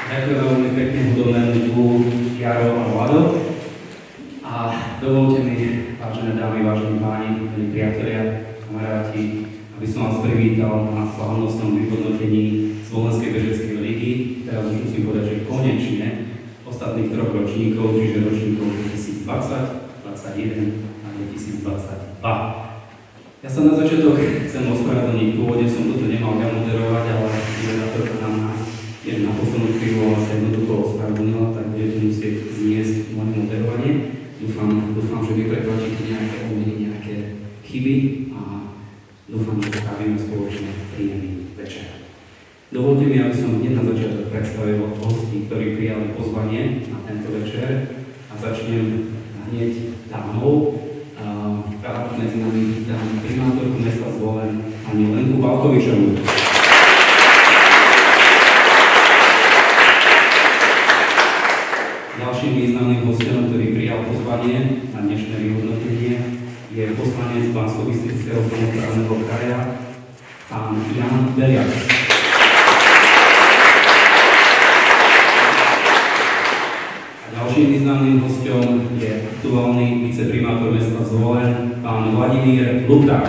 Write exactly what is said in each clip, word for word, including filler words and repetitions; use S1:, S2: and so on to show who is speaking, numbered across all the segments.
S1: Ďakujem veľmi pekne hudobnému Jaro a Vlado. A dovolte mi, vážené dámy, vážení páni, milí priatelia, kamaráti, aby som vás privítal na slávnostnom vyhodnotení Slovenskej bežeckej ligy. Teraz už musím povedať, že konečne ostatných troch ročníkov, čiže ročníkov dvetisícdvadsať, dvadsaťjeden a dvetisícdvadsaťdva. Ja sa na začiatok chcem ospravedlniť, pôvodne som toto nemal ja moderovať, ale moderátorka nám na, na poslednú chvíľu ale sa jednoducho ospravedlnila, tak budete musieť zniesť moje moderovanie. Dúfam, dúfam, že vy preplatíte nejaké omeny, nejaké chyby a dúfam, že strávime spoločne príjemný večer. Dovolte mi, aby som hneď na začiatok predstavil hostí, ktorí prijali pozvanie na tento večer a začnem hneď dámou. Rád medzi nami vítam primátorku mesta Zvolen pani Lenku Balkovičovú. Ďalším významným hostom, ktorý prijal pozvanie na dnešné vyhodnotenie, je poslanec Banskobystrického samosprávneho kraja, pán Jan Beliak. Ďalším významným hostom je aktuálny viceprimátor mesta Zvolen, pán Vladimír Lupták.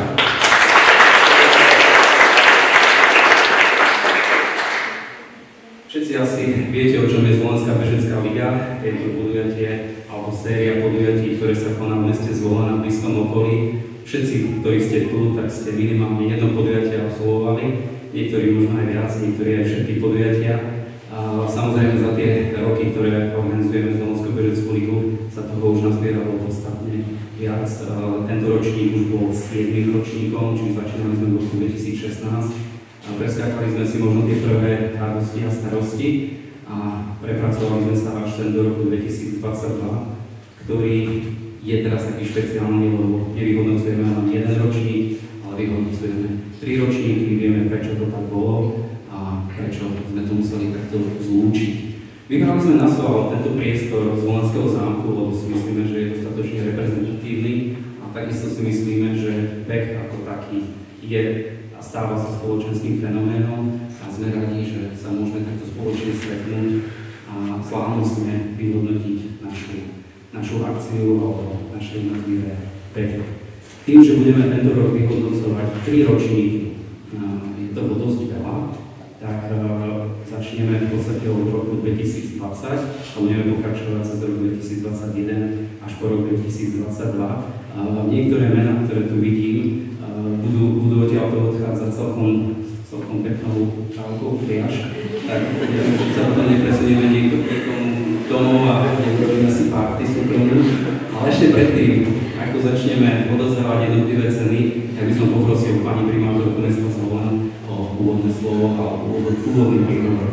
S1: Všetci asi viete, o čom je Slovenská bežecká liga. Je to podujatie alebo séria podujatí, ktoré sa koná v meste Zvolen a v blízkom okolí. Všetci, ktorí ste tu, tak ste minimálne jedno podujatie absolvovali. Niektorí možno aj viac, niektorí aj všetky podujatia. A samozrejme za tie roky, ktoré organizujeme Slovenskú bežeckú ligu, sa toho už nazbieralo podstatne viac. Tento ročník už bol siedmym ročníkom, čiže začínali sme v roku dvetisícšestnásť. Preskákali sme si možno tie prvé radosti a starosti a prepracovali sme sa až ten do roku dvetisícdvadsaťdva, ktorý je teraz taký špeciálny, lebo nevyhodnocujeme len jeden ročník, ale vyhodnocujeme tri ročníky, vieme prečo to tak bolo a prečo sme to museli takto zlúčiť. Vybrali sme na svoj tento priestor z Volenského zámku, lebo si myslíme, že je dostatočne reprezentatívny a takisto si myslíme, že beh ako taký je a stáva sa spoločenským fenoménom a sme radi, že sa môžeme takto spoločne stretnúť a slávnostne vyhodnotiť našu, našu akciu alebo naše jednotlivé behy. Tým, že budeme tento rok vyhodnocovať tri ročníky, je toho dosť veľa, tak začneme v podstate od roku dvetisícdvadsať a budeme pokračovať cez rok dvetisícdvadsaťjeden až po rok dvetisícdvadsaťdva. Niektoré mená, ktoré tu vidím, budú, budú odtiaľto odchádzať celkom, celkom peknou čálkou fliaž, tak neviem, či sa to nepresunieme niekto niekomu domov a neurobíme si party súkromnú. Ale ešte predtým, ako začneme odozdávať jednotlivé ceny, tak by som poprosil pani primátorku mesta Zvolen o úvodné slovo a úvodný príhovor.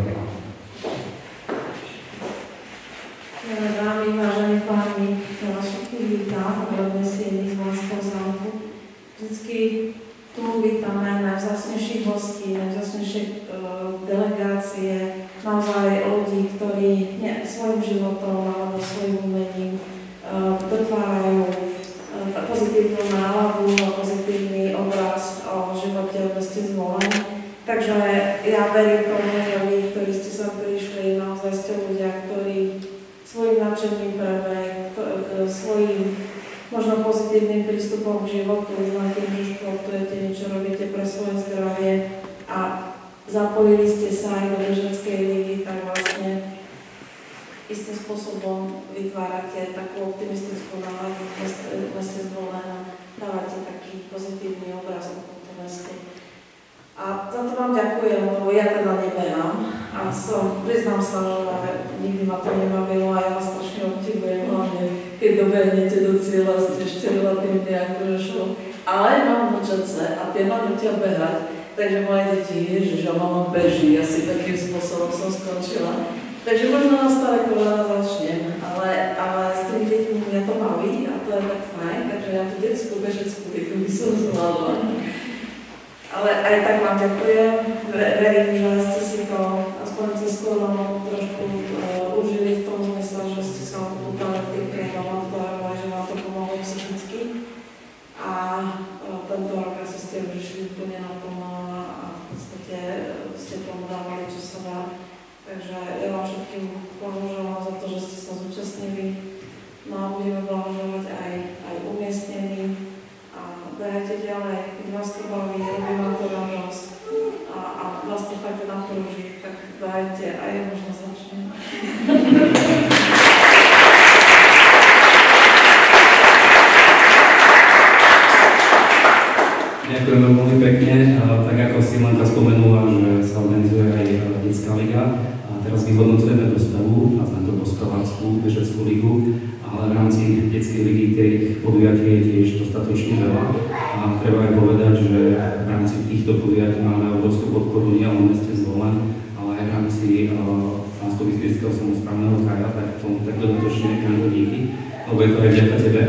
S2: Dámy, vážení páni, ja vás všetkých vítam v odnesení z Volenského zámku. Vždycky tu vítame najvzácnejších hostí, najvzácnejšie uh, delegácie, naozaj ľudí, ktorí ne, svojim životom alebo svojim umením uh, dotvárajú uh, pozitívnu náladu a pozitívny obraz o živote v meste Zvolen. Takže ja verím tomu, že vy, ktorí ste sa prišli, naozaj ste ľudia, ktorí svojim nadšením pre beh, svojim možno pozitívnym prístupom k životu, len tým, že športujete, niečo robíte pre svoje zdravie a zapojili ste sa aj do bežeckej ligy, tak vlastne istým spôsobom vytvárate takú optimistickú náladu v meste Zvolen a dávate taký pozitívny obraz o tomto meste. A za to vám ďakujem, lebo ja teda nebehám a som, priznám sa, že nikdy ma to nebavilo a ja vás strašne obdivujem, hlavne keď dobehnete do cieľa, ste ešte relatívne akože šlo. Ale mám vnúčace a tie ma nutia behať, takže moje deti, ježiš, a mama beží, asi takým spôsobom som skončila. Takže možno na staré kolena začnem, ale, ale s tými deťmi mňa to baví a to je tak fajn, takže ja tú detskú bežeckú ligu by som zvládla. Ale aj tak vám ďakujem, verím, že ste si to aspoň cez koronu trošku uh, užili v tom zmysle, že ste sa odpútali v tých priemom, ktoré že vám to pomohlo psychicky. A uh, tento rok asi ste už išli úplne naplno a v podstate ste tomu dávali, čo sa dá. Takže ja vám všetko dajte a ja možno začnem.
S1: Ďakujem veľmi pekne. Tak ako Simonka spomenula, že sa organizuje aj detská liga. A teraz vyhodnocujeme dostavu a sme to poskávackú bežeckú ligu, ale v rámci detskej ligy tých podujatí je tiež dostatočne veľa. A treba aj povedať, že v rámci týchto podujatí máme obrovskú podporu nielen v meste Zvolen, ale aj v rámci Banskobystrického samosprávneho kraja, tak to tak dodatočne Janko díky, lebo je to aj vďaka tebe.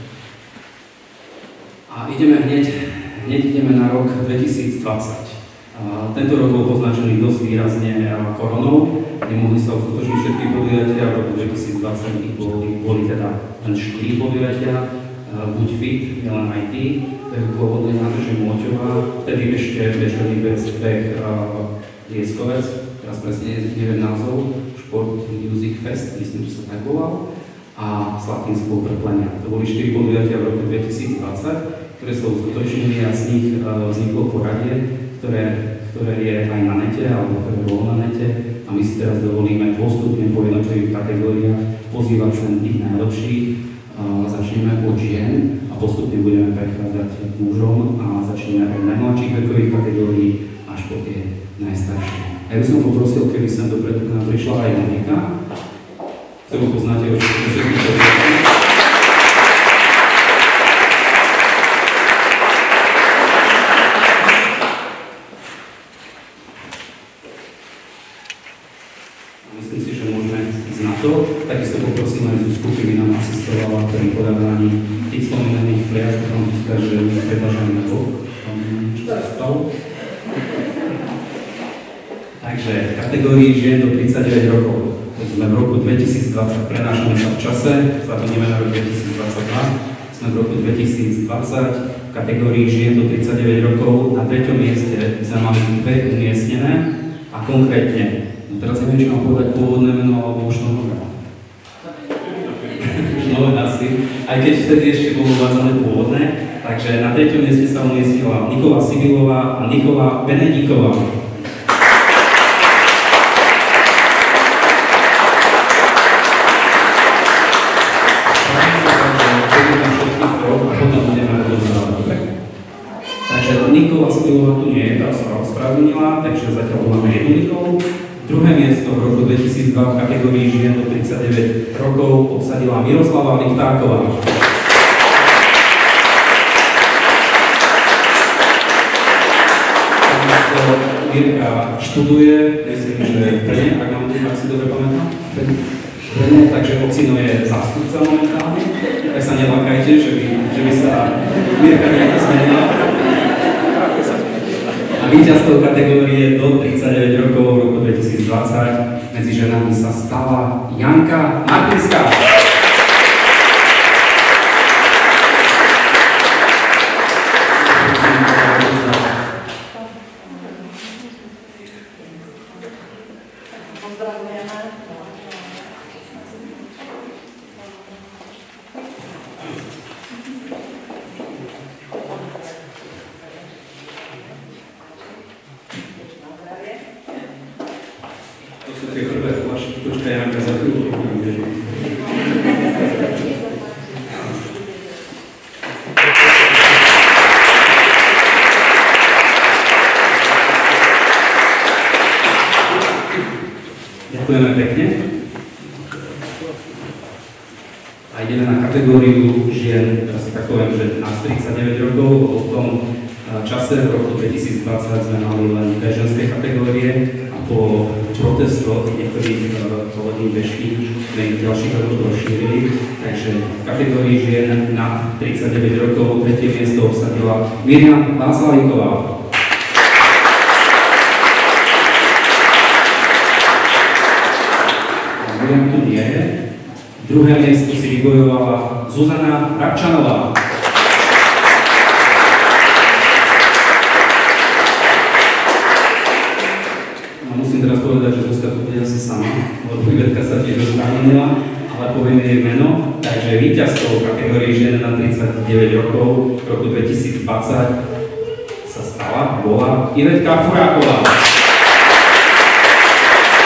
S1: A ideme hneď Hneď ideme na rok dvetisícdvadsať. Tento rok bol poznačený dosť výrazne koronou, nemohli sa uskutočniť všetky podujatia, v roku dvetisícdvadsať ich boli, boli teda len štyri podujatia, buď fit, nielen aj ty, pôvodne nádrže Môťová, vtedy ešte bežali bez beh Lieskovec, teraz presne neviem názov, Šport Music Fest, myslím, že sa tak volal, a Slatinského Prplenia. To boli štyri podujatia v roku dvetisícdvadsať, ktoré sa uskutočnili a z nich uh, vzniklo poradie, ktoré, ktoré je aj na nete, alebo ktoré bolo na nete. A my si teraz dovolíme postupne po jednotlivých kategóriách pozývať sem tých najlepších. Uh, začneme od žien a postupne budeme prechádzať k mužom a začneme od najmladších vekových kategórií až po tie najstaršie. Ja by som poprosil, keby sem dopredu k nám prišla aj Monika, ktorú poznáte už všetkých podujatia. Takisto poprosím aj Zuzku, keby nám asistovala pri podávaní tých spomínaných fliaž, potom Zuzka, že mi predlažajú na bok, čo sa stalo. Takže v kategórii žien do tridsaťdeväť rokov, sme v roku dvetisícdvadsať, prenášame sa v čase, zabudneme na rok dvetisícdvadsaťdva, sme v roku dvetisícdvadsať, v kategórii žien do tridsaťdeväť rokov, na treťom mieste sme mali dve umiestnené a konkrétne, no teraz neviem, či mám povedať pôvodné meno alebo už to nové. Nové asi, aj keď vtedy ešte bolo uvádzané pôvodné, takže na treťom mieste sa umiestnila Nikola Sibilová a Nikola Benedíková. Takže Nikola Sibilová tu nie je, tá sa ospravedlnila, takže zatiaľ máme jednu Nikolu. Druhé miesto v roku dvetisícdva v kategórii žien do tridsaťdeväť rokov obsadila Miroslava Lichtáková. Mirka študuje, myslím, že v Brne, ak mám tým, ak si dobre pamätám. V Brne, takže ocino je zástupca momentálne. Tak sa nelakajte, že by, že by sa Mirka nejako zmenila. A víťazkou kategórie do tridsaťdeväť rokov v roku dvetisícdvadsať medzi ženami sa stala Janka Martinská. Ďakujeme pekne. A ideme na kategóriu žien, teraz si tak poviem, že na tridsaťdeväť rokov, v tom čase v roku dvetisícdvadsať sme mali len dve ženské kategórie a po protestoch niektorých kolegy bežky sme ich ďalších rokov rozšírili, takže v kategórii žien nad tridsaťdeväť rokov tretie miesto obsadila Miriam Václavíková. Miriam tu nie je. Druhé miesto si vybojovala Zuzana Rabčanová. No, musím teraz povedať, že Zuzka tu bude asi sama, lebo Ivetka sa tiež rozprávnila, ale poviem jej meno. Takže víťazkou v kategórii žien na tridsaťdeväť rokov v roku dvetisícdvadsať sa stala, bola Ivetka Furáková.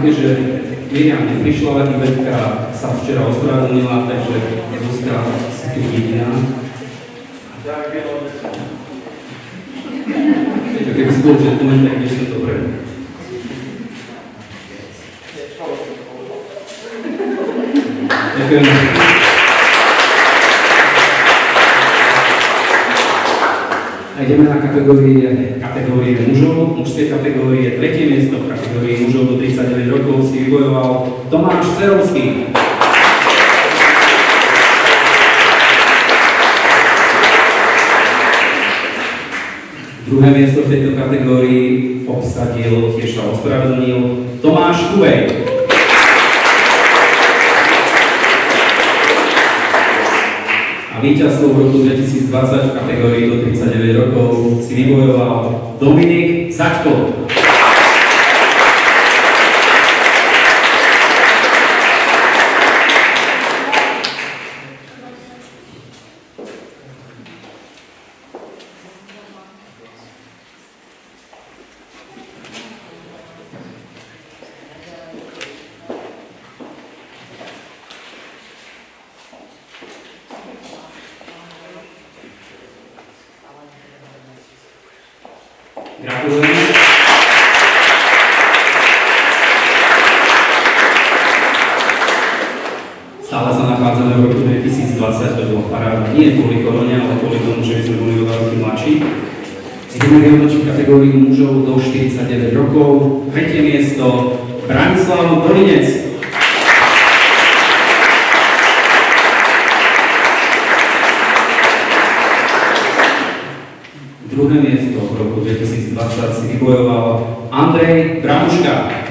S1: viete, že Miriam neprišla, ale Ivetka sa včera ospravedlnila, takže Zuzka si tu jediná. Keby si bol gentleman, tak ideš to dobre. Ďakujem. A ideme na kategórie, kategórie mužov, mužské kategórie. Tretie miesto v kategórii mužov do tridsaťdeväť rokov si vybojoval Tomáš Cerovský. Druhé miesto v tejto kategórii obsadil, tiež sa ospravedlnil, Tomáš Kuvej. A víťazstvo v roku dvetisícdvadsať v kategórii do tridsaťdeväť rokov si vybojoval Dominik Zaďko. Gratulujem. Stále sa nachádzame v roku dvetisícdvadsať, to bolo paráda nie kvôli korone, ale kvôli tomu, že sme boli o dva roky mladší. Ideme vyhodnotiť kategóriu mužov do štyridsaťdeväť rokov. Tretie miesto Branislav Dolinec. Druhé miesto v roku dvetisícdvadsať si vybojoval Andrej Bramuška.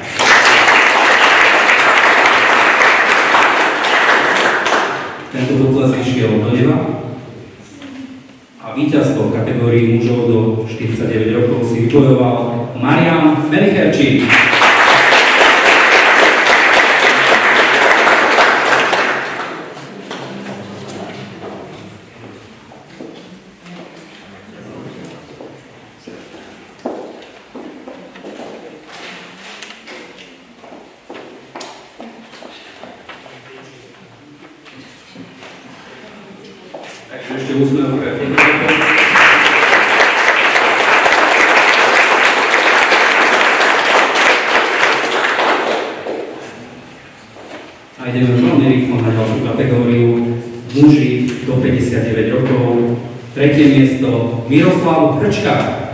S1: Tento potlesk išiel do neba. A víťazstvo v kategórii mužov do štyridsaťdeväť rokov si vybojoval Marián Melicherčík. Takže ešte úsmev pre fotografov. A ideme veľmi rýchlo na ďalšiu kategóriu. Muži do päťdesiatdeväť rokov. Tretie miesto Miroslav Hrčka.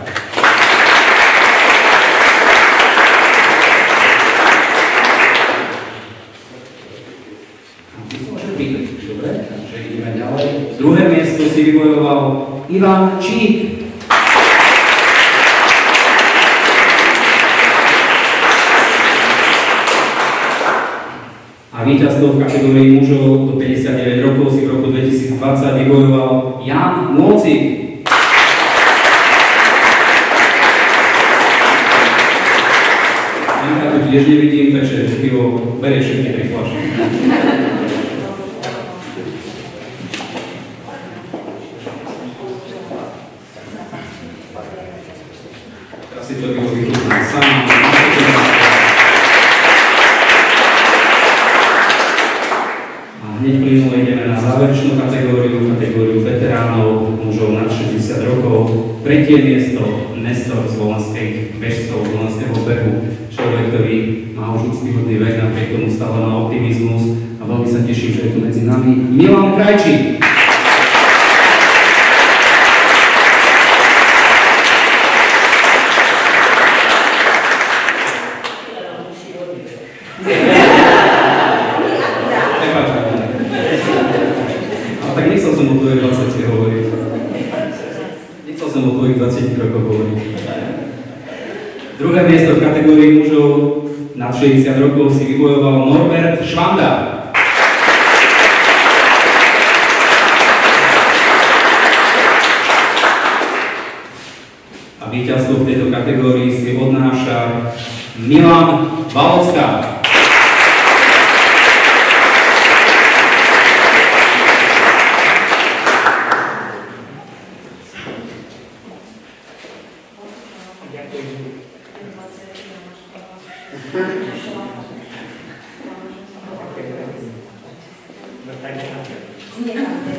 S1: Dobre, takže ideme ďalej. Druhé miesto si vybojoval Ivan Čík. A víťazstvo v kategórii mužov do päťdesiatdeväť rokov si v roku dvetisícdvadsať vybojoval Jan Môcik. Janka tu tiež nevidím, takže pivo berie všetky tri fľaše. Teraz si to pivo vychutná sám. A hneď plynulo ideme na záverečnú kategóriu, kategóriu veteránov, mužov nad šesťdesiat rokov. Tretie miesto Nestor z Volanských bežcov, z Volanského behu. Človek, ktorý má už úctyhodný vek, napriek tomu stále má optimizmus a veľmi sa teším, že je tu medzi nami Milan Krajčík. Ale tak nechcel som o tvojej dvadsiatke hovoriť. Nechcel som o tvojich dvadsiatich rokoch hovoriť. Druhé miesto v kategórii mužov nad šesťdesiat rokov si vybojoval Norbert Švanda. A víťazstvo v tejto kategórii si odnáša Milan Valocka.
S3: Tak necháte.
S2: Necháte.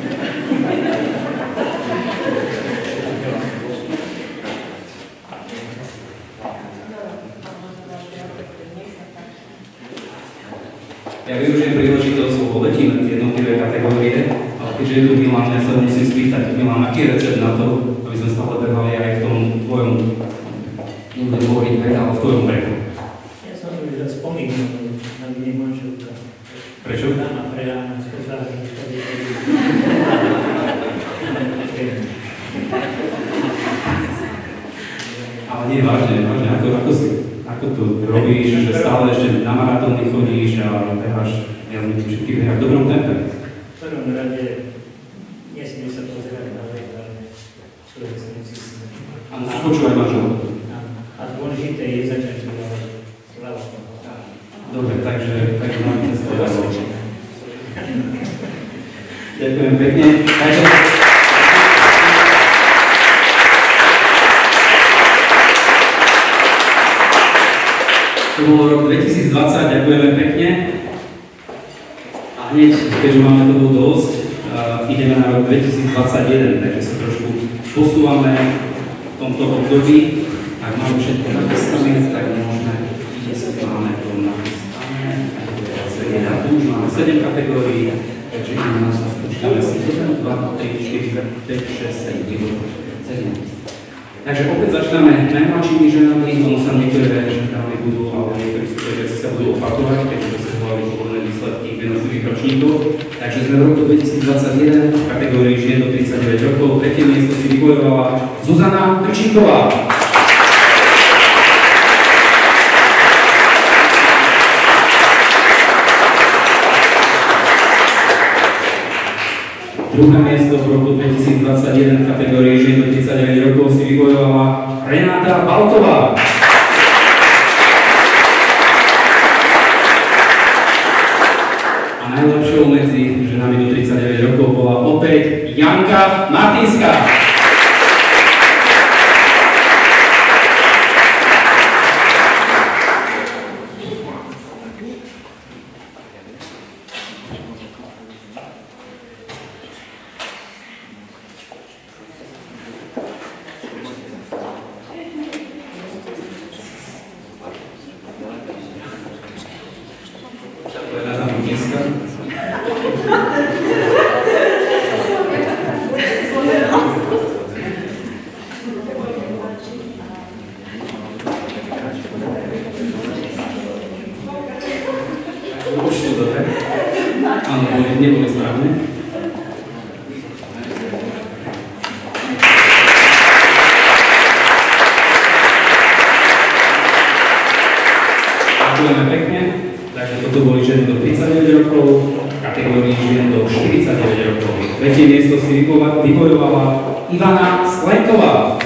S1: Ja využijem príležitosť, lebo letím jednotlivé kategórie, ale keďže je tu Milan, ja sa musím spýtať, Milan, aký je recept na to, aby sme stále behali aj v tom tvojom, nebudem hovoriť beh, ale v tvojom behu?
S3: Ja som to už spomínal, na mne manželka.
S1: Prečo?
S3: Dáma pre ráno, сказала, že
S1: Ale nie, vážne, vážne, ako, ako si, ako to robíš, že stále ešte na maratóny chodíš a beháš, ja neviem, všetky behá v dobrom tempe.
S3: v prvom rade nesmie sa pozerať na vek, ale človek sa musí snažiť.
S1: A musíš počúvať manželku.
S3: A dôležité je začať ľavou nohou.
S1: Dobre, takže, takže máme testovať. Ďakujem pekne. Takže... To bol rok dvetisícdvadsať, ďakujeme pekne. A hneď, keďže máme toho dosť, uh, ideme na rok dvetisícdvadsaťjeden, takže sa trošku posúvame v tomto období. Ak máme všetko napísané, tak môžeme, že máme to napísané, a tu už máme sedem kategórií, takže ideme na to spočítame si jeden, dva, tri, štyri, päť, šesť, sedem. Takže opäť začíname najmladšími ženami, ono sa niektoré ženami budú, ale niektoré veci sa budú opakovať, keďže to sa hľadí pohodné výsledky jednotlivých ročníkov. Takže sme v roku dvetisícdvadsaťjeden v kategórii žien do tridsaťdeväť rokov. Tretie miesto si vybojovala Zuzana Trčíková. Druhé miesto v roku dvetisícdvadsaťjeden v kategórii žien do tridsaťdeväť rokov si vybojovala Renáta Baltová. A najlepšou medzi ženami do tridsaťdeväť rokov bola opäť Janka Martínska. Ďakujeme pekne. Takže toto boli ženy do tridsaťdeväť rokov, kategórii žien do štyridsaťdeväť rokov. Tretie miesto si vybojovala Ivana Sklenková.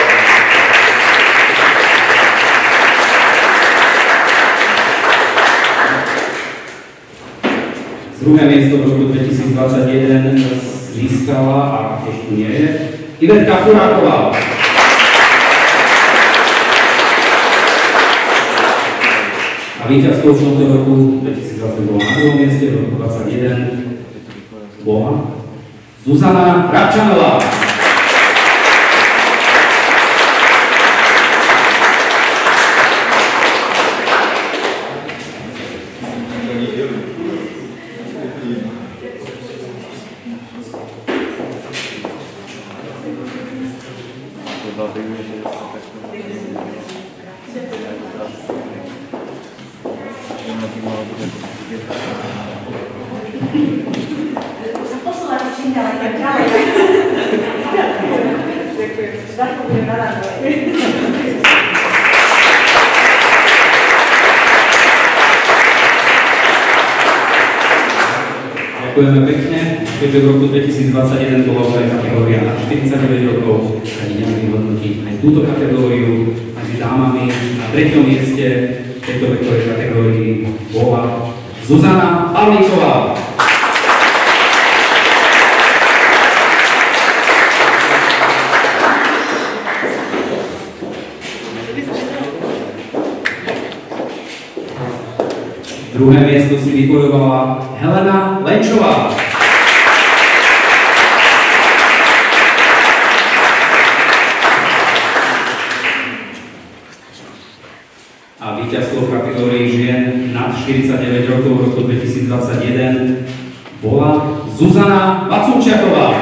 S1: Druhé miesto v roku dvetisícdvadsaťjeden získala, a ešte nie je, Ivetka Furáková. A víťazkou v tomto roku dvetisícdvadsať bola na druhom mieste, v roku dvadsaťjeden bola Zuzana Rabčanová. Ďakujeme pekne, keďže v roku dvetisícdvadsaťjeden bola aj kategória na štyridsaťdeväť rokov, tak ideme vyhodnotiť aj túto kategóriu medzi dámami. Na treťom mieste v tejto vekovej kategórii bola Zuzana Pavlíková. Druhé miesto si vybojovala Helena Lenčová. A víťazkou v kategórii žien nad štyridsaťdeväť rokov v roku dvetisícdvadsaťjeden bola Zuzana Vacúčiaková.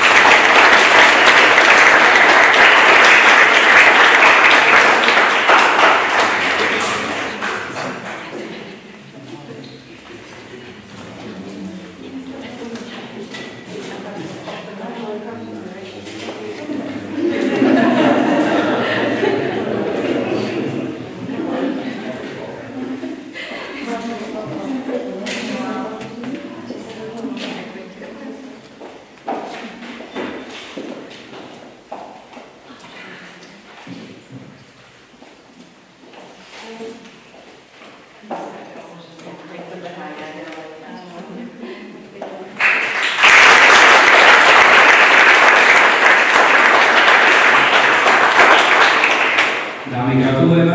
S1: Dámy, gratulujeme.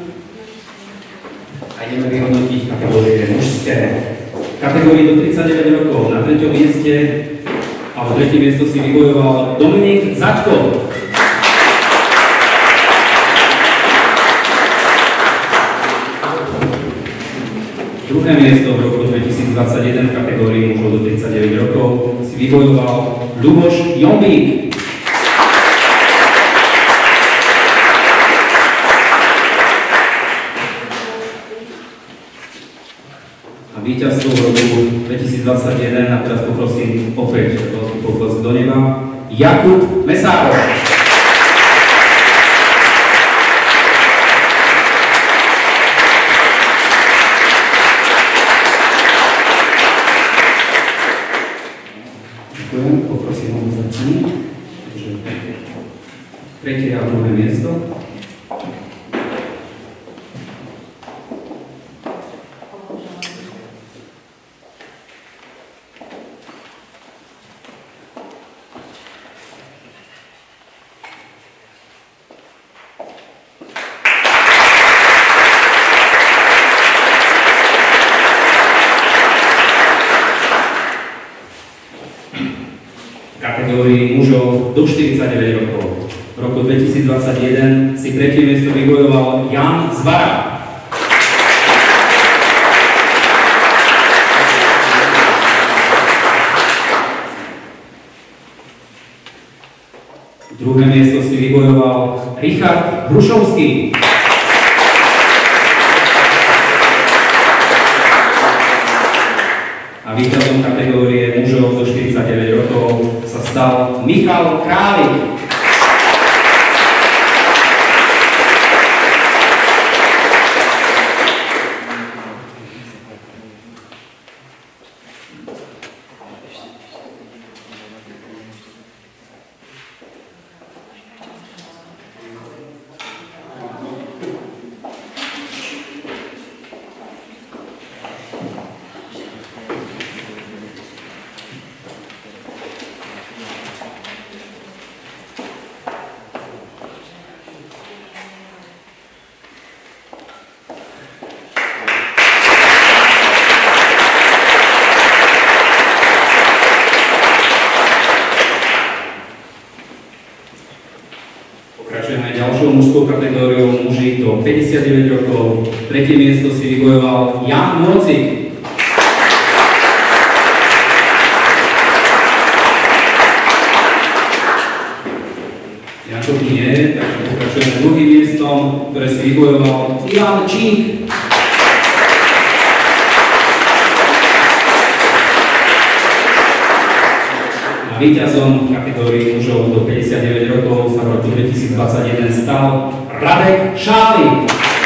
S1: A ideme vyhodnotiť kategórie mužské. V kategórii do tridsaťdeväť rokov na treťom mieste, alebo tretie miesto si vybojoval Dominik Začko. Druhé miesto v roku dvetisícdvadsaťjeden v kategórii mužov do tridsaťdeväť rokov si vybojoval Ľuboš Jombík. A víťazstvo v roku dvetisícdvadsaťjeden, a teraz poprosím opäť veľký potlesk do neba, Jakub Mesárov. Ďakujem, poprosím ho začniť. Tretie a druhé miesto. Kategórii mužov do štyridsaťdeväť rokov. V roku dvetisícdvadsaťjeden si tretie miesto vybojoval Jan Zvara. Druhé miesto si vybojoval Richard Hrušovský. A víťazom kategórie mužov do štyridsaťdeväť rokov sa stal Michal Králik. Pokračujeme ďalšou mužskou kategóriou muži do päťdesiatdeväť rokov. Tretie miesto si vybojoval Jan Morcik. Janko nie, takže pokračujeme druhým miestom, ktoré si vybojoval Ivan Čík. Víťazom v kategórii mužov do päťdesiatdeväť rokov sa v roku dvetisícdvadsaťjeden stal Radek Šálik.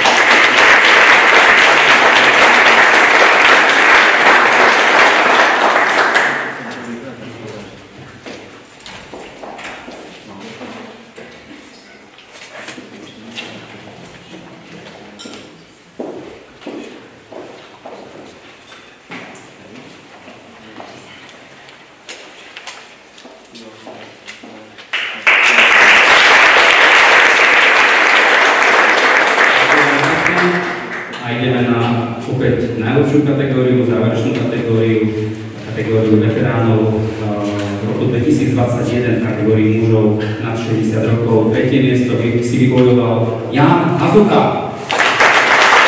S1: A ideme na opäť najlepšiu kategóriu, záverečnú kategóriu, kategóriu veteránov v roku dvetisícdvadsaťjeden v kategórii mužov nad šesťdesiat rokov. Tretie miesto si vybojoval Jan Hazucha.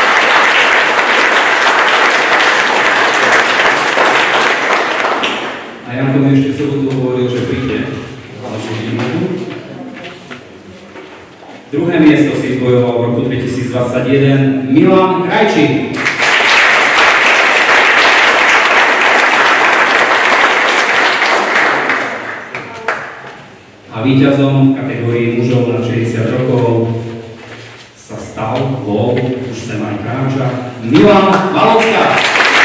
S1: Janko mi ešte v sobotu hovoril, že príde, ale že výmohu. Druhé miesto si zbojoval v roku dvetisícdvadsaťjeden Milan Krajčík. A víťazom v kategórii mužov na šesťdesiat rokov sa stal, bol, už sem aj kráča, Milan Malocka.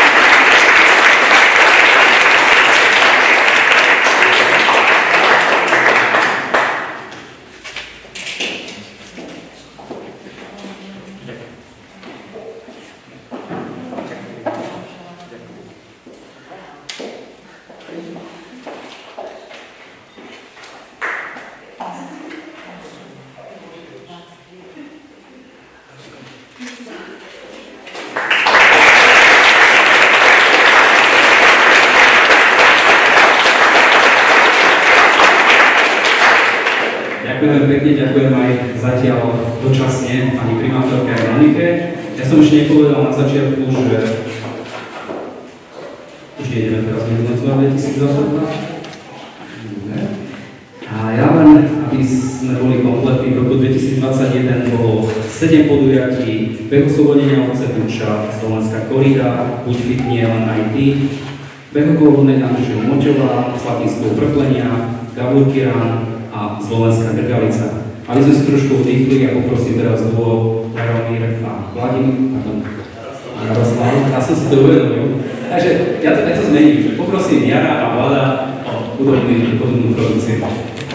S1: Ďakujem pekne, ďakujem aj zatiaľ dočasne pani primátorke aj Monike. Ja som ešte nepovedal na začiatku, že už nejdeme teraz vyhodnocovať dvetisícdvadsaťdva. A ja len, aby sme boli kompletní, v roku dvetisícdvadsaťjeden bolo sedem podujatí, beh oslobodenia od Cebuča, Slovenská korida, Buď fit nie len aj ty, beh okolo Andrežov Moťová, Slatinského Vrplenia, Gabor Kirán a Slovenská Grgalica. Aby sme si trošku oddychli a poprosím teraz duo Jaromír a Vladimír, pardon, Jaroslav, ja som si to uvedomil. Takže ja to, ja to zmením, že poprosím Jara a Vlada o podobnú produkciu.